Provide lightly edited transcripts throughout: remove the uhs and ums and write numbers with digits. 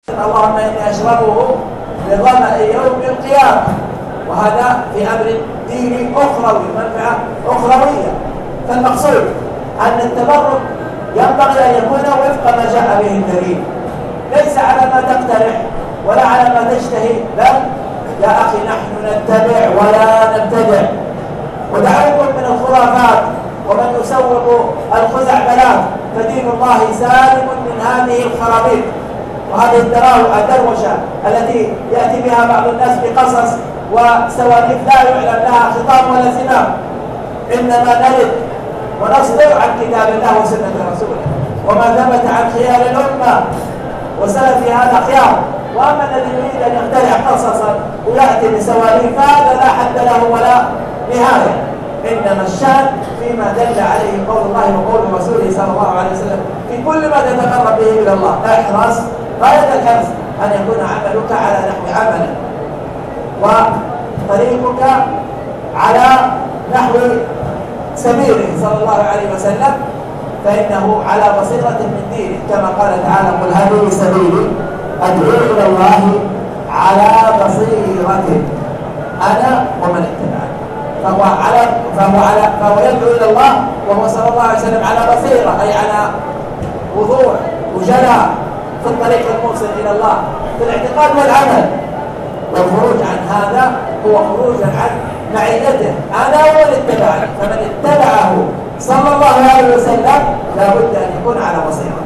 اللهم إني أشربه لظمأ يوم القيامة. وهذا في أمر ديني أخروي، منفعة أخروية. فالمقصود أن التبرك ينبغي أن يكون وفق ما جاء به الدليل، ليس على ما تقترح ولا على ما تشتهي، بل يا أخي نحن نتبع ولا نبتدع. ودعوكم من الخرافات ومن يسوق الخزعبلات، فدين الله سالم من هذه الخرابيط وهذه الدروشة التي يأتي بها بعض الناس بقصص وسواليف لا يعلم لها خطاب ولا زمام. إنما نرد ونصدر عن كتاب الله وسنة رسوله وما ثبت عن خيار الأمة وسلف هذا خيار. وأما الذي يريد أن يخترع قصصا ويأتي بسواليف هذا لا حد له ولا نهاية. إنما الشأن فيما دل عليه قول الله وقول رسوله صلى الله عليه وسلم في كل ما تتقرب به إلى الله. احرص غاية الحرص أن يكون عملك على نحو عمله وطريقك على نحو سبيله صلى الله عليه وسلم، فإنه على بصيرة من دينه كما قال تعالى قل هذه سبيلي أدعو إلى الله على بصيرة أنا ومن اتبعني. فهو يدعو إلى الله وهو صلى الله عليه وسلم على بصيرة، أي على وضوح وجلاء في الطريق الموصل إلى الله في الاعتقاد والعمل. والخروج عن هذا هو خروج عن معيته أنا ومن اتبعني. فمن اتبعه صلى الله عليه وسلم لا بد أن يكون على بصيرة.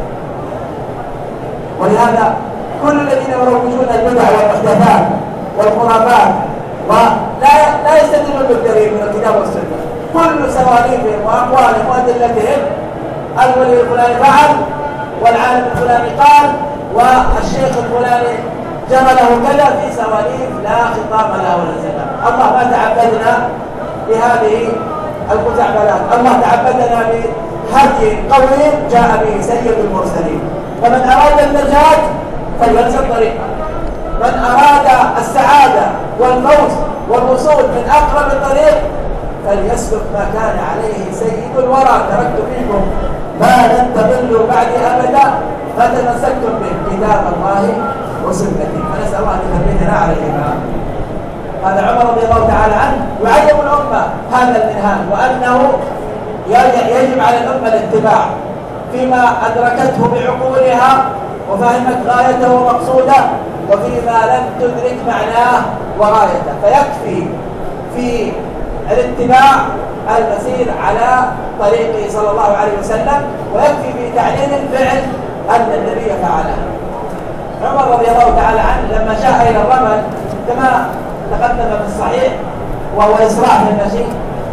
ولهذا كل الذين يروجون البدع والمحدثات والخرافات ولا يستدلون بالدليل من الكتاب والسنة، كل سواليفهم وأقوالهم وأدلتهم الولي الفلاني فعل والعالم الفلاني قال والشيخ الفلاني جرى له كذا، في سواليف لا خطاب لها ولا زمان. الله ما تعبدنا بهذه الخزعبلات، الله تعبدنا بهدي قوي جاء به سيد المرسلين. فمن أراد النجاة فليلزم طريقه، من أراد السعادة والفوز والوصول من أقرب الطريق فليسلك ما كان عليه سيد الورى. تركت فيكم ما لن تضلوا بعدي أبدا ما تمسكتم به كتاب الله وسنتي. فنسأل الله أن يثبتنا عليهما. هذا عمر رضي الله تعالى عنه يعلم الأمة هذا المنهاج، وأنه يجب على الأمة الاتباع فيما أدركته بعقولها وفهمت غايته ومقصوده، وفيما لم تدرك معناه وغايته. فيكفي في الاتباع المسير على طريقه صلى الله عليه وسلم، ويكفي في تعليل الفعل أن النبي فعله. عمر رضي الله تعالى عنه لما جاء إلى الرمل كما تقدم في الصحيح وهو إسراع في المشي،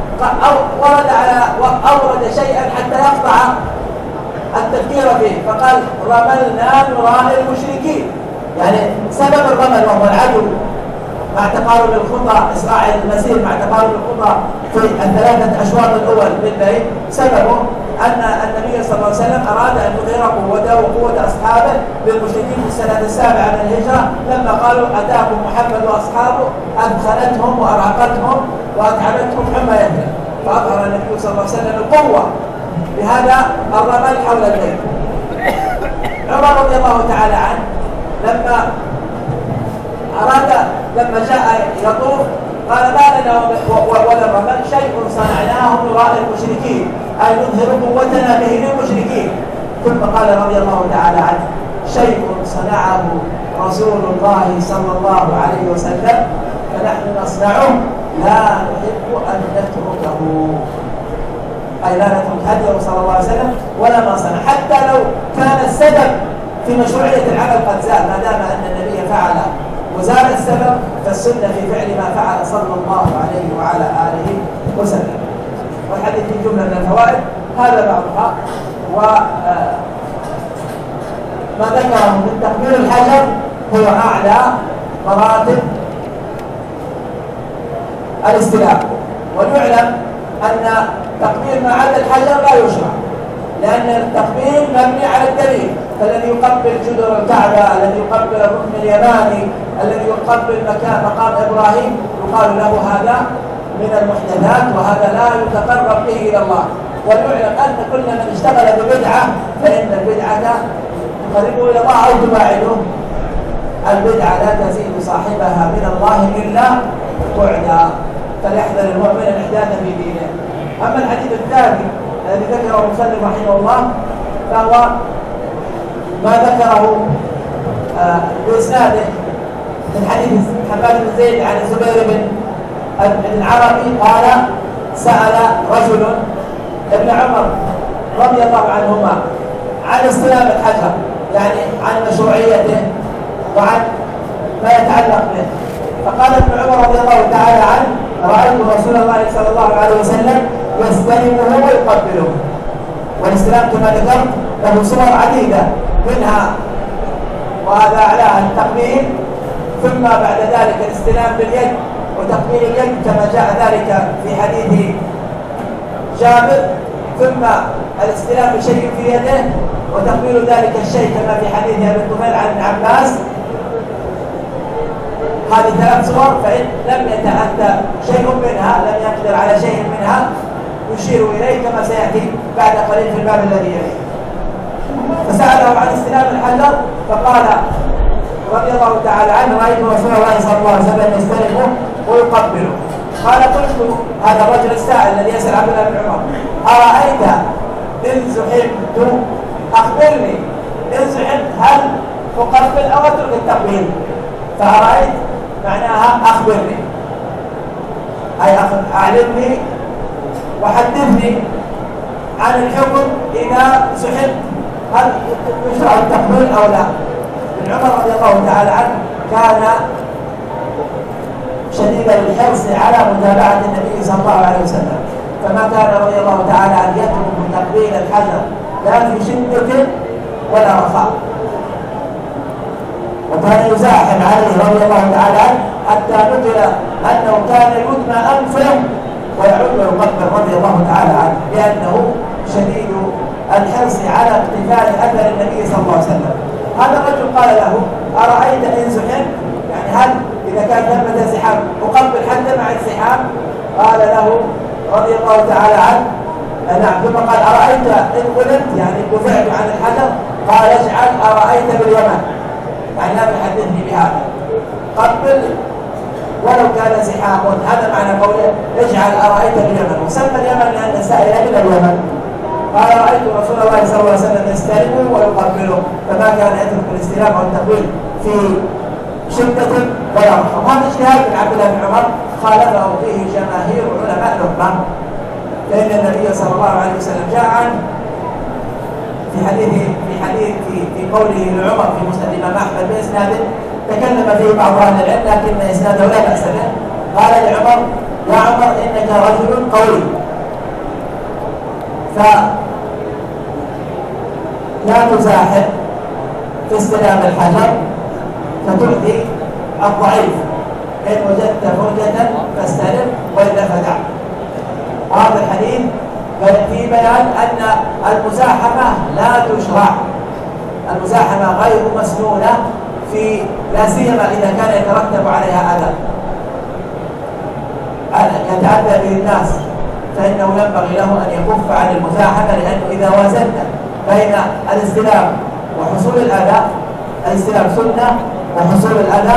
أورد شيئا حتى يقطع التفكير فيه، فقال رملنا نراء المشركين. يعني سبب الرمل وهو العدو مع تقارب الخطى، إسراع المسير مع تقارب الخطى في الثلاثة أشواط الأول بالبيت، سببه أن النبي صلى الله عليه وسلم أراد أن يظهر قوته وقوة أصحابه للمشركين في السنة السابعة من الهجرة، لما قالوا أتاكم محمد وأصحابه أدخلتهم وأرهقتهم وأتعبتهم حمى يثرب، فأظهر النبي صلى الله عليه وسلم القوة بهذا الرمل حول البيت. عمر رضي الله تعالى عنه لما جاء يطوف قال ما لنا ولا الرمل شيء صنعناه نراء المشركين، أي نظهر قوتنا به للمشركين. ثم قال رضي الله تعالى عنه شيء صنعه رسول الله صلى الله عليه وسلم فنحن نصنعه لا نحب أن نتركه، أي لا نترك هديه صلى الله عليه وسلم ولا ما صنع، حتى لو كان السبب في مشروعية العمل قد زال، ما دام أن النبي فعل وزال السبب فالسنة في فعل ما فعل صلى الله عليه وعلى آله وسلم. والحديث في جملة من الفوائد هذا بعضها. وما ذكره من تقبيل الحجر هو أعلى مراتب الاستلام. وليعلم أن تقبيل ما عدا الحجر لا يشرع، لأن التقبيل مبني على الدليل. فالذي يقبل جدر الكعبة، الذي يقبل الركن اليماني، الذي يقبل مقام إبراهيم يقال له هذا من المحدثات وهذا لا يتقرب به إلى الله. وليعلم أن كل من اشتغل ببدعة فإن البدعة تقربه إلى الله أو تباعده البدعة لا تزيد صاحبها من الله إلا بعدا، فليحذر المؤمن الإحداث في دينه. أما الحديث الثاني الذي ذكره المصنف رحمه الله فهو ما ذكره بإسناده من حديث حماد بن زيد عن الزبير بن العربي قال: سأل رجل ابن عمر رضي الله عنهما عن استلام الحجر، يعني عن مشروعيته وعن ما يتعلق به، فقال ابن عمر رضي الله تعالى عنه: رأيت رسول الله صلى الله عليه وسلم يستلمه ويقبله. والاستلام كما ذكرت له صور عديدة، منها وهذا أعلاها التقبيل، ثم بعد ذلك الاستلام باليد وتقبيل اليد كما جاء ذلك في حديث جابر، ثم الاستلام بشيء في يده وتقبيل ذلك الشيء كما في حديث ابي الطفيل عن ابن عباس. هذه ثلاث صور، فإن لم يتأتى شيء منها، لم يقدر على شيء منها، يشير إليه كما سيأتي بعد قليل في الباب الذي يليه. فسأله عن استلام الحجر فقال رضي الله تعالى عنه: رأيت رسول الله صلى الله عليه وسلم يستلمه ويقبله. قال: قلت هذا الرجل السائل الذي يسأل عبد الله بن عمر: أرأيت إن زحمت، أخبرني إن زحمت هل أقبل أو أترك التقبيل؟ فأرأيت معناها أخبرني، أي أعلمني وحدثني عن الحكم إذا زحمت، هل يشرع التقبيل أو لا؟ ابن عمر رضي الله تعالى عنه كان شديد الحرص على متابعة النبي صلى الله عليه وسلم، فما كان رضي الله تعالى أن يترك تقبيل الحجر لا في شدة ولا رخاء، وكان يزاحم عليه رضي الله تعالى عنه حتى نقل أنه كان يدمى أنفه ويعود ويقبل رضي الله تعالى عنه، لأنه شديد الحرص على اقتفاء أثر النبي صلى الله عليه وسلم. هذا الرجل قال له: أرأيت إن زحمت، يعني هل إذا كان ثمة زحام أقبل حتى مع الزحام؟ قال له رضي الله تعالى عنه: نعم. ثم قال: أرأيت إن غلبت، يعني دفعت عن الحجر؟ قال: اجعل أرأيت باليمن، يعني لا تحدثني بهذا، قبل ولو كان زحام. هذا معنى قوله: اجعل أرأيت باليمن. وسمى اليمن لأن السائل من اليمن. قال: رأيت رسول الله صلى الله عليه وسلم يستلمه ويقبله، فما كان يترك الاستلام او التقبيل في شدة ولا رخاء. هذا اجتهاد من عبد الله بن عمر خالفه فيه جماهير علماء الأمة، لأن النبي صلى الله عليه وسلم جاء عنه في قوله لعمر في مسند الإمام أحمد بإسناده تكلم فيه بعض أهل العلم، لكن إسناده لا بأس به. قال لعمر: يا عمر إنك رجل قوي، فلا تزاحم في استلام الحجر فتؤذي الضعيف، إن وجدت فرجة فاستلم وإلا فدع. وهذا الحديث في بيان أن المزاحمة لا تشرع، المزاحمة غير مسنونة، في لا سيما إذا كان يترتب عليها أذى يتأذى به الناس، فإنه ينبغي له أن يكف عن المزاحمة، لأنه إذا وازنت بين الاستلام وحصول الأذى، الاستلام سنة وحصول الأذى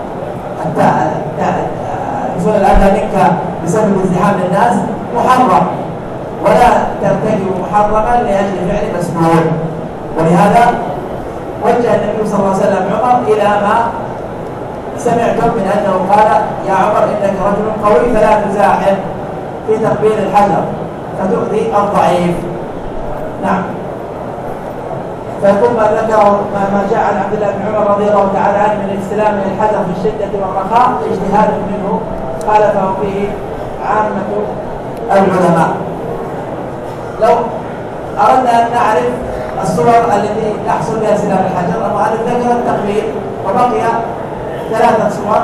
حصول الأذى منك بسبب ازدحام الناس محرم، ولا ترتكب محرما لأجل فعل مسنون. ولهذا وجه النبي صلى الله عليه وسلم عمر إلى ما سمعتم من أنه قال: يا عمر إنك رجل قوي فلا تزاحم في تقبيل الحجر فتؤذي الضعيف. نعم. فيقول ما جاء عن عبد الله بن عمر رضي الله تعالى عنه من الاستلام للحجر في الشدة والرخاء اجتهاد منه خالفه فيه عامة العلماء. لو أردنا أن نعرف الصور التي يحصل بها استلام الحجر، المؤلف ذكر التقبيل وبقي ثلاثة صور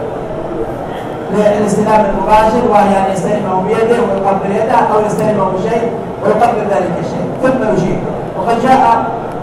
للاستلام المباشر، وهي أن يستلمه بيده ويقبل يده، أو يستلمه بشيء ويقبل ذلك الشيء ثم يجيب. وقد جاء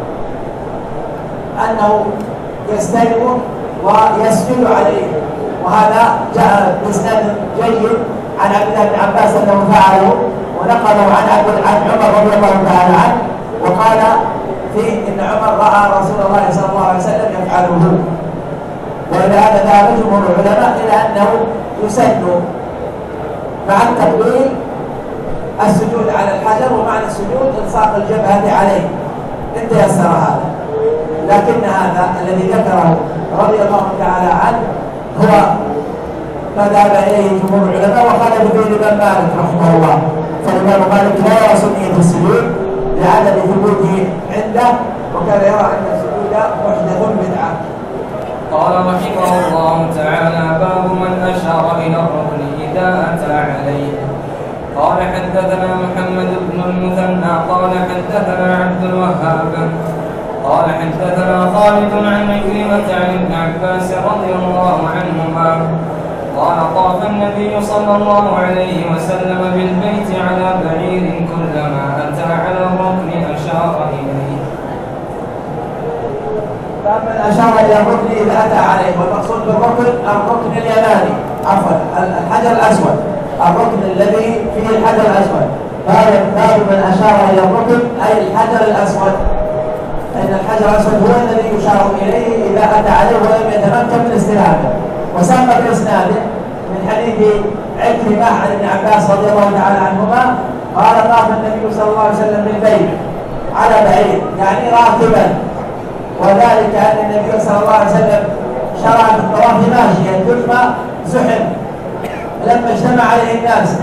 أنه يستلمه ويسجد عليه، وهذا جاء بإسناد جيد عن عبد الله بن عباس أنه فعله، ونقله عن عمر رضي الله تعالى عنه، وقال فيه إن عمر رأى رسول الله صلى الله عليه وسلم يفعله. ولهذا ذهب جمهور العلماء إلى أنه يسن مع التقبيل السجود على الحجر، ومعنى السجود إلصاق الجبهة عليه إن تيسر هذا. لكن هذا الذي ذكره رضي الله تعالى عنه هو ما ذهب إليه جمهور العلماء، وخالف فيه الإمام مالك رحمه الله. فالإمام مالك لا يرى سنية السجود لعدم ثبوته عنده، وكان يرى أن السجود محدث بدعة. قال رحمه الله تعالى: باب من أشار إلى الركن إذا أتى عليه. قال حدثنا محمد بن المثنى قال حدثنا عبد الوهاب قال حدثنا خالد عن عكرمة عن ابن عباس رضي الله عنهما قال: طاف النبي صلى الله عليه وسلم بالبيت على بعير، كلما أتى على الركن أشار إليه. فمن أشار إلى الركن إذا أتى عليه، والمقصود بالركن الركن اليماني، عفوا الحجر الأسود، الركن الذي فيه الحجر الأسود. باب من أشار إلى الركن أي الحجر الأسود، فإن الحجر الأسود هو الذي يشار إليه إذا أتى عليه ولم يتمكن من استلامه. وسبق بإسناده من حديث عكرمة عن ابن عباس رضي الله تعالى عنهما قال: طاف النبي صلى الله عليه وسلم بالبيت على بعير، يعني راكبا، وذلك أن النبي صلى الله عليه وسلم شرع في الطواف ماشيا ثم زحم لما اجتمع عليه الناس،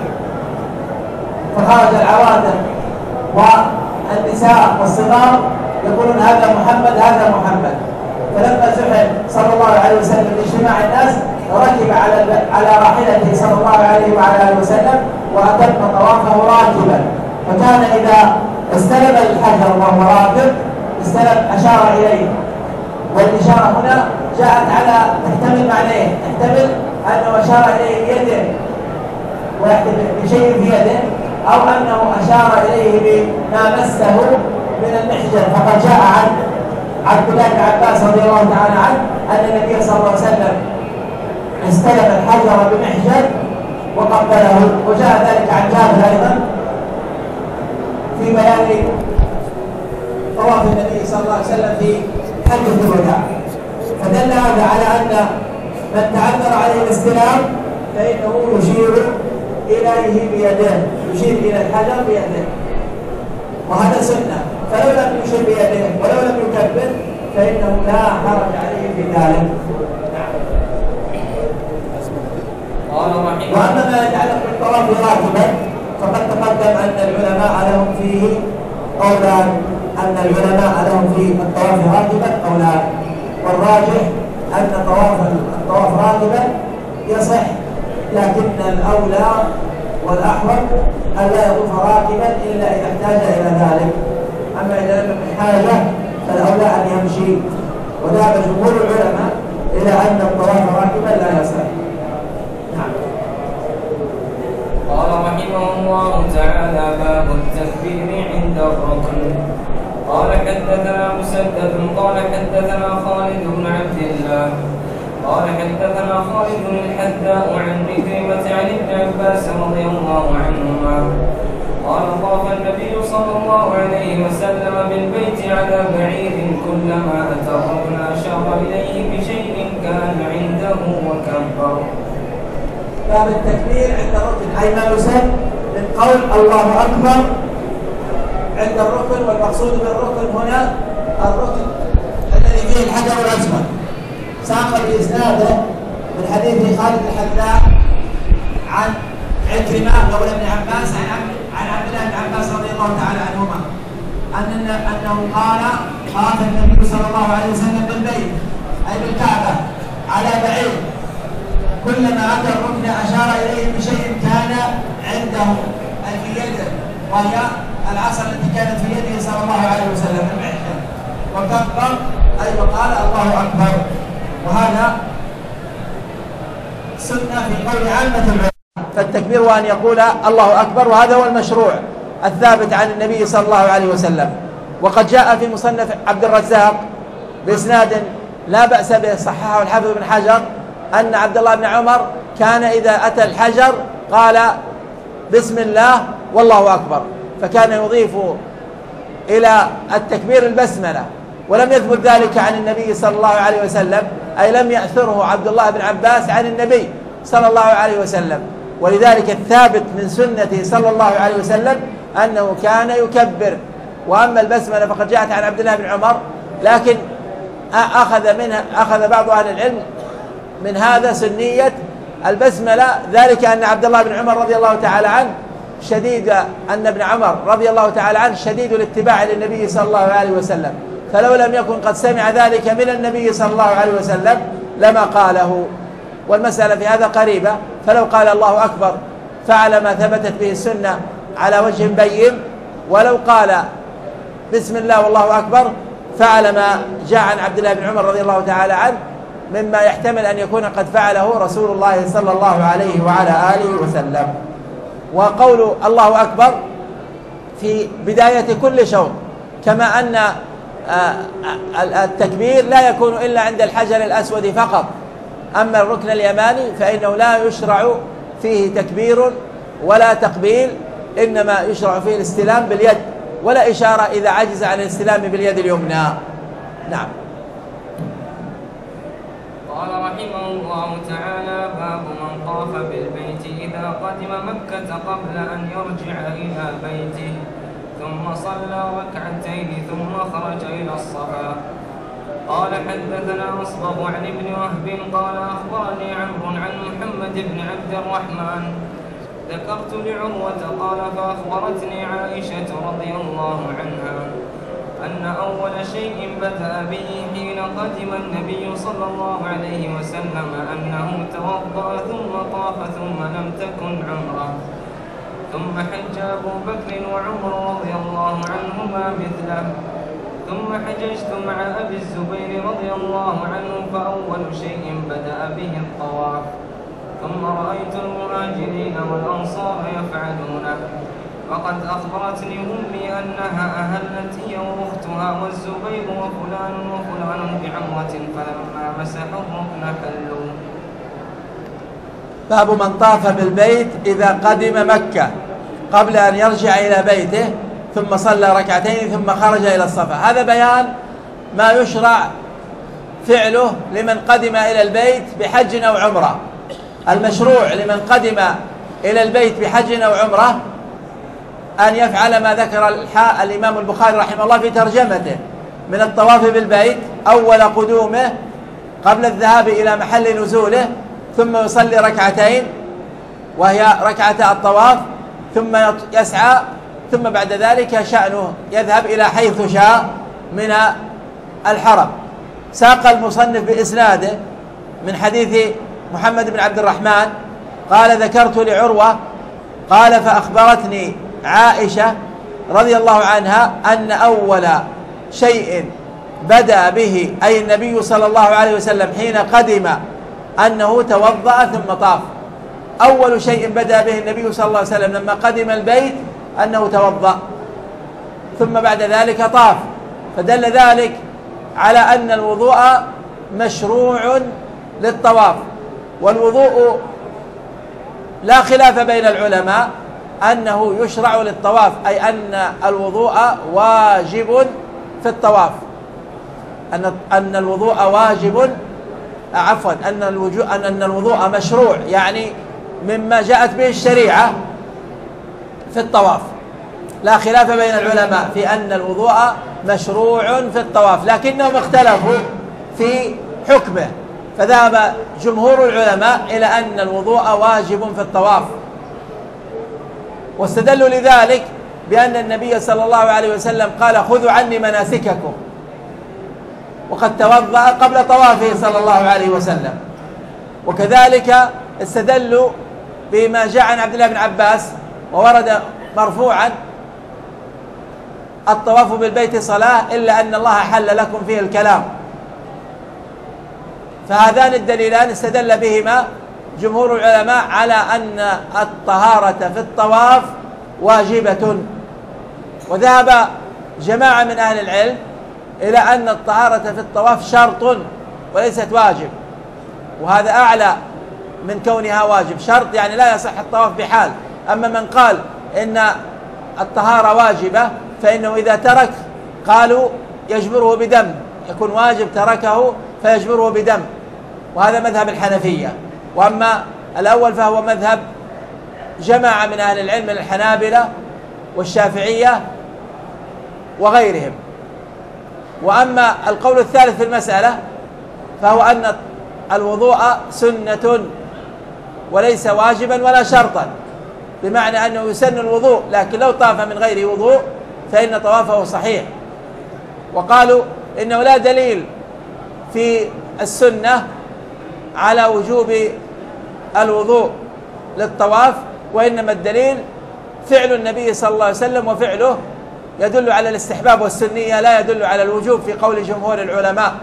فخرج العواتق والنساء والصغار يقولون: هذا محمد هذا محمد. فلما زحم صلى الله عليه وسلم لاجتماع الناس ركب على راحلته صلى الله عليه وعلى اله وسلم واتم طوافه راكبا. فكان اذا استلم الحجر وهو راكب اشار اليه، والاشاره هنا جاءت على تحتمل معنيين: تحتمل انه اشار اليه بيده ويحتمل بشيء في يده، او انه اشار اليه بما مسه من المحجر. فقد جاء عن عبد الله بن عباس رضي الله تعالى عنه ان النبي صلى الله عليه وسلم استلم الحجر بمحجر وقبله، وجاء ذلك عن جابر ايضا في بيان طواف النبي صلى الله عليه وسلم في حجة الوداع. فدل هذا على ان من تعذر عليه الاستلام فانه يشير اليه بيده، يشير الى الحجر بيده، وهذا سنه. فلو لم يشر بيده ولو لم يكبر فانه لا حرج عليه في ذلك. واما ما يتعلق بالطواف راكبا فقد تقدم ان العلماء لهم فيه قولان، ان العلماء لهم في الطواف راكبا قولان، والراجح ان الطواف راكبا يصح، لكن الاولى والاحوط ان لا يطوف راكبا الا اذا احتاج الى ذلك. اما اذا لم يكن حاجه فالاولى ان يمشي، وذهب جمهور العلماء الى ان الطواف راكبا لا يصح. قال رحمه الله تعالى: باب التكبير عند الركن. قال حدثنا مسدد قال حدثنا خالد بن عبد الله قال حدثنا خالد الحذاء عن عكرمة عن ابن عباس رضي الله عنهما قال: طاف النبي صلى الله عليه وسلم بالبيت على بعير، كلما أتى الركن أشار إليه بشيء كان عنده وكبر. باب التكبير عند الركن، أي ما يسن من قول الله أكبر عند الركن. والمقصود بالركن هنا الركن الذي فيه الحجر الأسود. ساق بإسناده من حديث خالد الحذاء عن عكرمة مولى ابن عباس عن عبد الله بن عباس رضي الله تعالى عنهما أنه قال: طاف النبي صلى الله عليه وسلم بالبيت أي بالكعبة على بعير، كلما أتى الركن أشار إليه بشيء كان عنده أي في يده، وهي العصا التي كانت في يده صلى الله عليه وسلم المحجر، وكبر أي وقال الله أكبر. وهذا سنة في قول عامة العلماء. فالتكبير وأن يقول الله أكبر، وهذا هو المشروع الثابت عن النبي صلى الله عليه وسلم. وقد جاء في مصنف عبد الرزاق بإسناد لا بأس به صححه الحافظ بن حجر أن عبد الله بن عمر كان إذا أتى الحجر قال: بسم الله والله أكبر، فكان يضيف إلى التكبير البسملة. ولم يثبت ذلك عن النبي صلى الله عليه وسلم، أي لم يأثره عبد الله بن عباس عن النبي صلى الله عليه وسلم. ولذلك الثابت من سنته صلى الله عليه وسلم أنه كان يكبر. وأما البسملة فقد جاءت عن عبد الله بن عمر، لكن أخذ بعض أهل العلم من هذا سنية البسملة، ذلك أن عبد الله بن عمر رضي الله تعالى عنه أن ابن عمر رضي الله تعالى عنه شديد الاتباع للنبي صلى الله عليه وسلم، فلو لم يكن قد سمع ذلك من النبي صلى الله عليه وسلم لما قاله. والمسألة في هذا قريبة، فلو قال الله أكبر فعل ما ثبتت به السنة على وجه بين، ولو قال بسم الله والله أكبر فعل ما جاء عن عبد الله بن عمر رضي الله تعالى عنه مما يحتمل أن يكون قد فعله رسول الله صلى الله عليه وعلى آله وسلم. وقول الله أكبر في بداية كل شوط، كما أن التكبير لا يكون إلا عند الحجر الأسود فقط، أما الركن اليماني فإنه لا يشرع فيه تكبير ولا تقبيل، إنما يشرع فيه الاستلام باليد ولا إشارة إذا عجز عن الاستلام باليد اليمنى. نعم. قال رحمه الله تعالى: باب من طاف بالبيت إذا قدم مكة قبل أن يرجع إلى بيته ثم صلى ركعتين ثم خرج إلى الصفا. قال حدثنا أصبغ عن ابن وهب قال أخبرني عمرو عن محمد بن عبد الرحمن ذكرت لعروة قال فأخبرتني عائشة رضي الله عنها أن أول شيء بدأ به حين قدم النبي صلى الله عليه وسلم أنه توضأ ثم طاف ثم لم تكن عمره، ثم حج أبو بكر وعمر رضي الله عنهما مثله، ثم حججت مع أبي الزبير رضي الله عنه فأول شيء بدأ به الطواف، ثم رأيت المهاجرين والأنصار يفعلونه، وقد أخبرتني أمي أنها أهلت هي وأختها والزبير وفلان وفلان بعمرة فلما مسحوا الركن حلوا. باب من طاف بالبيت إذا قدم مكة قبل أن يرجع إلى بيته ثم صلى ركعتين ثم خرج إلى الصفا. هذا بيان ما يشرع فعله لمن قدم إلى البيت بحج أو عمرة. المشروع لمن قدم إلى البيت بحج أو عمرة أن يفعل ما ذكر الإمام البخاري رحمه الله في ترجمته من الطواف بالبيت أول قدومه قبل الذهاب إلى محل نزوله، ثم يصلي ركعتين وهي ركعة الطواف، ثم يسعى، ثم بعد ذلك شأنه يذهب إلى حيث شاء من الحرم. ساق المصنف بإسناده من حديث محمد بن عبد الرحمن قال ذكرت لعروة قال فأخبرتني عائشة رضي الله عنها أن أول شيء بدأ به أي النبي صلى الله عليه وسلم حين قدم أنه توضأ ثم طاف. أول شيء بدأ به النبي صلى الله عليه وسلم لما قدم البيت أنه توضأ، ثم بعد ذلك طاف، فدل ذلك على أن الوضوء مشروع للطواف. والوضوء لا خلاف بين العلماء أنه يشرع للطواف، أي أن الوضوء واجب في الطواف، أن الوضوء واجب أن الوضوء مشروع، يعني مما جاءت به الشريعة في الطواف. لا خلاف بين العلماء في أن الوضوء مشروع في الطواف، لكنهم اختلفوا في حكمه، فذهب جمهور العلماء إلى أن الوضوء واجب في الطواف، واستدلوا لذلك بأن النبي صلى الله عليه وسلم قال خذوا عني مناسككم، وقد توضأ قبل طوافه صلى الله عليه وسلم. وكذلك استدلوا بما جاء عن عبد الله بن عباس وورد مرفوعا الطواف بالبيت صلاة إلا أن الله حل لكم فيه الكلام. فهذان الدليلان استدل بهما جمهور العلماء على أن الطهارة في الطواف واجبة، وذهب جماعة من أهل العلم إلى أن الطهارة في الطواف شرط وليست واجب، وهذا أعلى من كونها واجب. شرط يعني لا يصح الطواف بحال. أما من قال إن الطهارة واجبة فإنه إذا ترك قالوا يجبره بدم، يكون واجب تركه فيجبره بدم، وهذا مذهب الحنفية. وأما الأول فهو مذهب جماعة من أهل العلم من الحنابلة والشافعية وغيرهم. وأما القول الثالث في المسألة فهو أن الوضوء سنة وليس واجبا ولا شرطا، بمعنى أنه يسن الوضوء، لكن لو طاف من غير وضوء فإن طوافه صحيح. وقالوا إنه لا دليل في السنة على وجوب الوضوء للطواف، وإنما الدليل فعل النبي صلى الله عليه وسلم، وفعله يدل على الاستحباب والسنية، لا يدل على الوجوب في قول جمهور العلماء.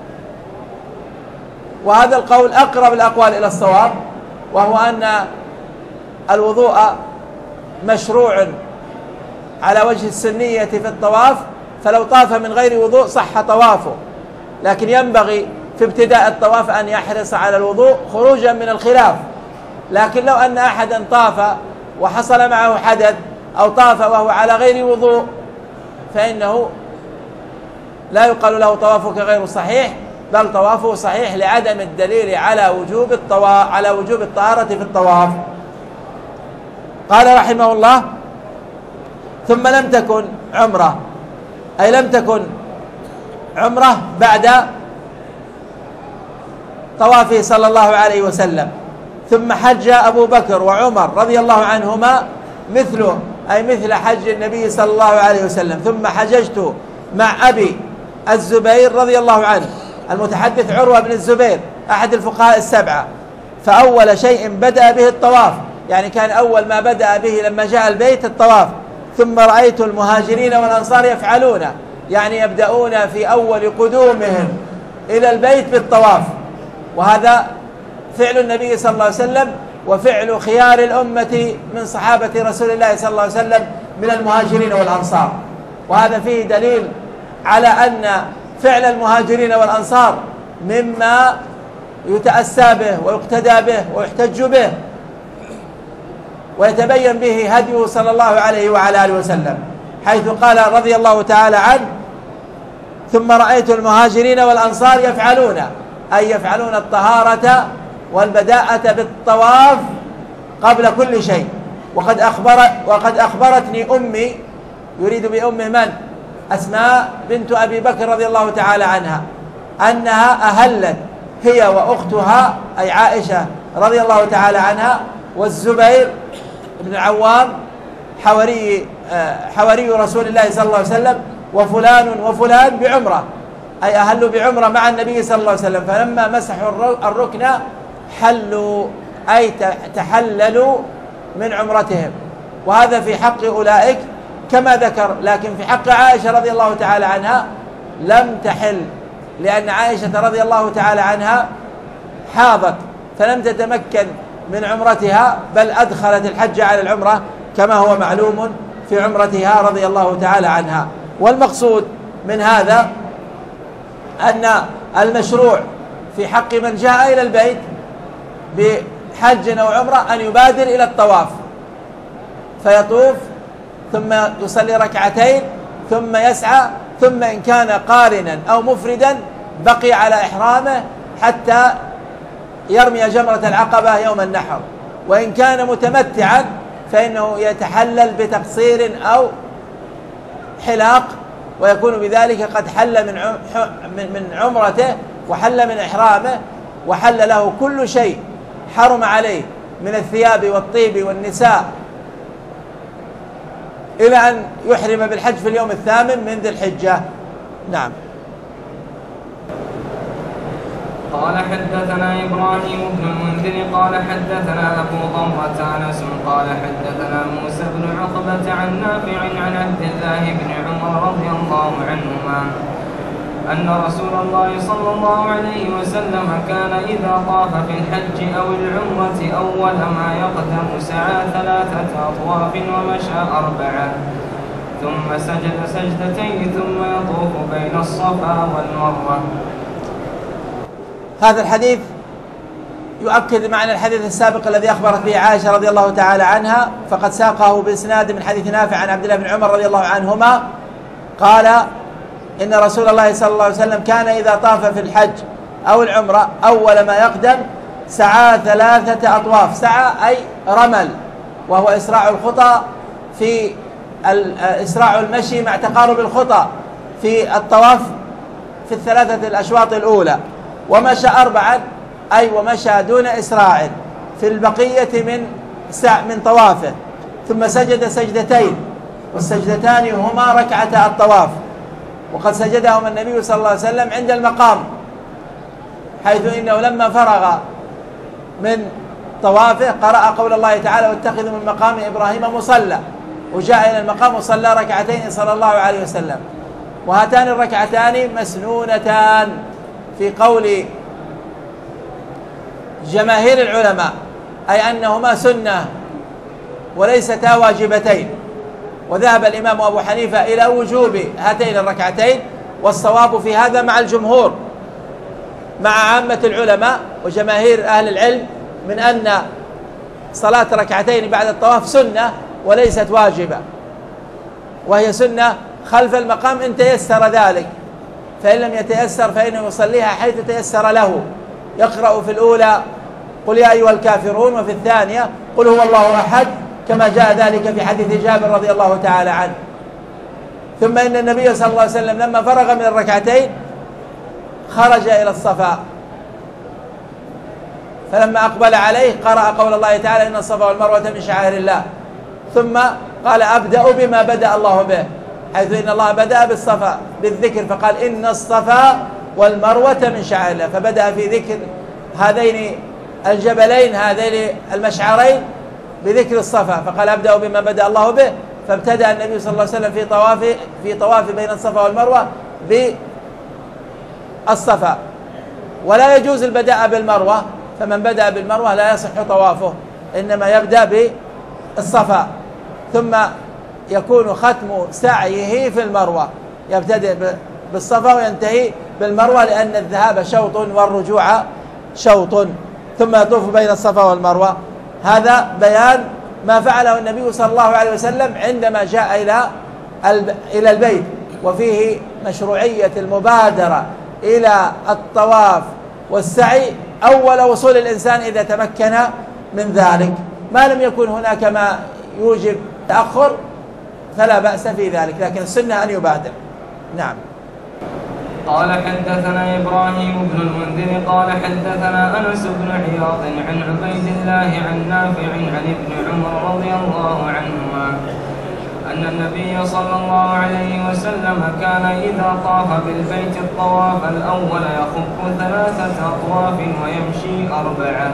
وهذا القول أقرب الأقوال إلى الصواب، وهو أن الوضوء مشروع على وجه السنية في الطواف، فلو طاف من غير وضوء صح طوافه، لكن ينبغي في ابتداء الطواف أن يحرص على الوضوء خروجا من الخلاف. لكن لو أن أحدا طاف وحصل معه حدث أو طاف وهو على غير وضوء فإنه لا يقال له طوافك غير صحيح، بل طوافه صحيح لعدم الدليل على وجوب الطهارة في الطواف. قال رحمه الله: ثم لم تكن عمرة، أي لم تكن عمرة بعد طوافه صلى الله عليه وسلم، ثم حج أبو بكر وعمر رضي الله عنهما مثله، أي مثل حج النبي صلى الله عليه وسلم. ثم حججت مع أبي الزبير رضي الله عنه، المتحدث عروة بن الزبير أحد الفقهاء السبعة. فأول شيء بدأ به الطواف، يعني كان أول ما بدأ به لما جاء البيت الطواف. ثم رأيت المهاجرين والأنصار يفعلون، يعني يبدأون في أول قدومهم إلى البيت بالطواف، وهذا فعل النبي صلى الله عليه وسلم وفعل خيار الأمة من صحابة رسول الله صلى الله عليه وسلم من المهاجرين والأنصار. وهذا فيه دليل على أن فعل المهاجرين والأنصار مما يتأسى به ويقتدى به ويحتج به ويتبين به هديه صلى الله عليه وعلى آله وسلم، حيث قال رضي الله تعالى عنه: ثم رأيت المهاجرين والأنصار يفعلون، أي يفعلون الطهارة والبداءة بالطواف قبل كل شيء. وقد أخبرتني أمي، يريد بأمه من؟ أسماء بنت أبي بكر رضي الله تعالى عنها، أنها أهلت هي وأختها أي عائشة رضي الله تعالى عنها والزبير بن العوام حواري رسول الله صلى الله عليه وسلم وفلان وفلان بعمرة، أي أهلوا بعمرة مع النبي صلى الله عليه وسلم. فلما مسحوا الركن حلوا، أي تحللوا من عمرتهم. وهذا في حق أولئك كما ذكر، لكن في حق عائشة رضي الله تعالى عنها لم تحل، لأن عائشة رضي الله تعالى عنها حاضت فلم تتمكن من عمرتها، بل أدخلت الحج على العمرة كما هو معلوم في عمرتها رضي الله تعالى عنها. والمقصود من هذا أن المشروع في حق من جاء إلى البيت بحج أو عمرة أن يبادر إلى الطواف، فيطوف ثم يصلي ركعتين ثم يسعى، ثم إن كان قارنا أو مفردا بقي على إحرامه حتى يرمي جمرة العقبة يوم النحر، وإن كان متمتعا فإنه يتحلل بتقصير أو حلاق، ويكون بذلك قد حل من عمرته وحل من إحرامه، وحل له كل شيء حرم عليه من الثياب والطيب والنساء إلى أن يحرم بالحج في اليوم الثامن من ذي الحجة. نعم. قال حدثنا إبراهيم بن المنذر قال حدثنا أبو ضمرة أنس قال حدثنا موسى بن عقبة عن نافع عن عبد الله بن عمر رضي الله عنهما أن رسول الله صلى الله عليه وسلم كان إذا طاف في الحج أو العمرة أول ما يقدم سعى 3 أطواف ومشى 4، ثم سجد سجدتين ثم يطوف بين الصفا والمروة. هذا الحديث يؤكد معنى الحديث السابق الذي أخبرت به عائشة رضي الله تعالى عنها، فقد ساقه بإسناد من حديث نافع عن عبد الله بن عمر رضي الله عنهما قال: إن رسول الله صلى الله عليه وسلم كان إذا طاف في الحج أو العمرة أول ما يقدم سعى 3 أطواف. سعى أي رمل، وهو إسراع الخطى في إسراع المشي مع تقارب الخطى في الطواف في ال3 الأشواط الأولى. ومشى 4 أي ومشى دون إسراع في البقية من طوافه. ثم سجد سجدتين، والسجدتان هما ركعة الطواف، وقد سجدهما النبي صلى الله عليه وسلم عند المقام، حيث إنه لما فرغ من طوافه قرأ قول الله تعالى: واتخذوا من مقام إبراهيم مصلى، وجاء إلى المقام وصلى 2 ركعتين صلى الله عليه وسلم. وهاتان الركعتان مسنونتان في قول جماهير العلماء، أي أنهما سنة وليستا واجبتين. وذهب الإمام أبو حنيفة إلى وجوب هاتين الركعتين، والصواب في هذا مع الجمهور مع عامة العلماء وجماهير أهل العلم من أن صلاة ركعتين بعد الطواف سنة وليست واجبة، وهي سنة خلف المقام إن تيسر ذلك، فإن لم يتيسر فإنه يصليها حيث تيسر له. يقرأ في الأولى قل يا أيها الكافرون، وفي الثانية قل هو الله أحد، كما جاء ذلك في حديث جابر رضي الله تعالى عنه. ثم إن النبي صلى الله عليه وسلم لما فرغ من الركعتين خرج إلى الصفا، فلما أقبل عليه قرأ قول الله تعالى: إن الصفا والمروة من شعائر الله. ثم قال: أبدأ بما بدأ الله به، حيث إن الله بدأ بالصفا بالذكر، فقال: إن الصفا والمروة من شعائر الله، فبدأ في ذكر هذين الجبلين هذين المشعرين بذكر الصفا، فقال: أبدأ بما بدأ الله به. فابتدأ النبي صلى الله عليه وسلم في طواف بين الصفا والمروة بالصفا، ولا يجوز البداء بالمروة، فمن بدأ بالمروة لا يصح طوافه، إنما يبدأ بالصفا، ثم يكون ختم سعيه في المروة، يبتدئ بالصفا وينتهي بالمروة، لأن الذهاب شوط والرجوع شوط، ثم يطوف بين الصفا والمروة. هذا بيان ما فعله النبي صلى الله عليه وسلم عندما جاء إلى البيت، وفيه مشروعية المبادرة إلى الطواف والسعي أول وصول الإنسان إذا تمكن من ذلك. ما لم يكن هناك ما يوجب تأخر فلا بأس في ذلك، لكن السنة أن يبادر. نعم. قال حدثنا إبراهيم بن المنذر قال حدثنا أنس بن عياض عن عبيد الله عن نافع عن ابن عمر رضي الله عنهما أن النبي صلى الله عليه وسلم كان إذا طاف بالبيت الطواف الأول يخف 3 أطواف ويمشي 4،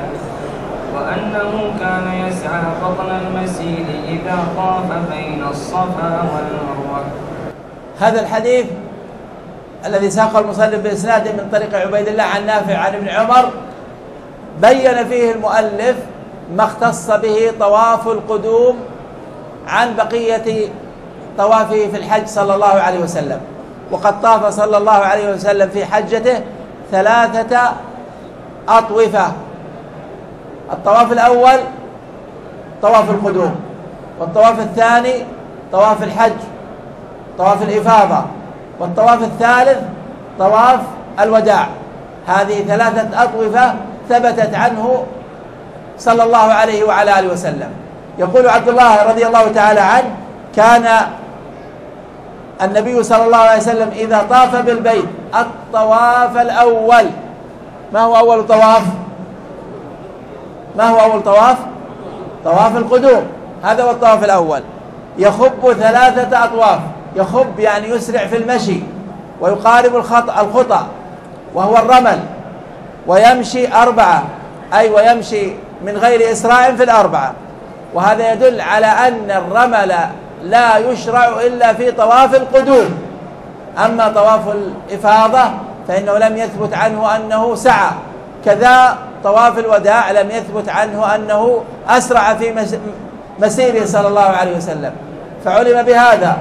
وأنه كان يسعى بطن المسير إذا طاف بين الصفا والمروة. هذا الحديث الذي ساق المصنف بإسناد من طريق عبيد الله عن نافع عن ابن عمر بين فيه المؤلف ما اختص به طواف القدوم عن بقية طوافه في الحج صلى الله عليه وسلم. وقد طاف صلى الله عليه وسلم في حجته 3 أطوفة. الطواف الأول طواف القدوم، والطواف الثاني طواف الحج طواف الإفاضة، والطواف الثالث طواف الوداع. هذه 3 أطوفة ثبتت عنه صلى الله عليه وعلى آله وسلم. يقول عبد الله رضي الله تعالى عنه: كان النبي صلى الله عليه وسلم إذا طاف بالبيت الطواف الأول. ما هو أول طواف؟ ما هو أول طواف؟ طواف القدوم، هذا هو الطواف الأول. يخب 3 أطواف. يخب يعني يسرع في المشي ويقارب الخطأ وهو الرمل، ويمشي 4 أي ويمشي من غير إسراع في 4. وهذا يدل على أن الرمل لا يشرع إلا في طواف القدوم. أما طواف الإفاضة فإنه لم يثبت عنه أنه سعى، كذا طواف الوداع لم يثبت عنه أنه أسرع في مسيره صلى الله عليه وسلم. فعلم بهذا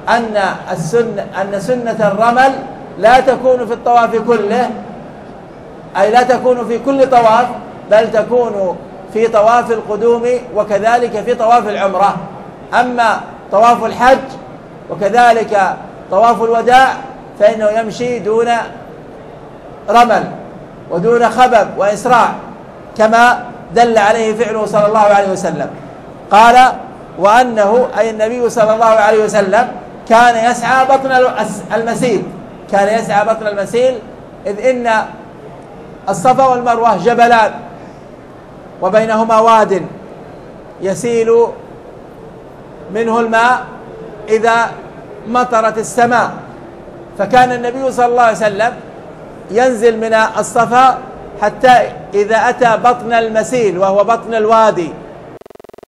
أن سنة الرمل لا تكون في الطواف كله، أي لا تكون في كل طواف، بل تكون في طواف القدوم وكذلك في طواف العمرة. أما طواف الحج وكذلك طواف الوداع فإنه يمشي دون رمل. ودون خبب وإسراع كما دل عليه فعله صلى الله عليه وسلم. قال وأنه أي النبي صلى الله عليه وسلم كان يسعى بطن المسيل، كان يسعى بطن المسيل، إذ إن الصفا والمروة جبلان وبينهما واد يسيل منه الماء إذا مطرت السماء، فكان النبي صلى الله عليه وسلم ينزل من الصفا حتى إذا أتى بطن المسيل وهو بطن الوادي